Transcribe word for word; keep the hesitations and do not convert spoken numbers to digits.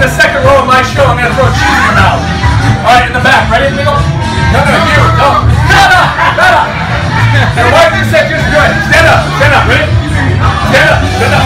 the second row of my show, I'm going to throw cheese in your mouth. All right, in the back. Ready, amigo? No, no, you. No. Stand up. Stand up. Your wife just said just do it. Stand up. Stand up. Ready? Stand up. Stand up.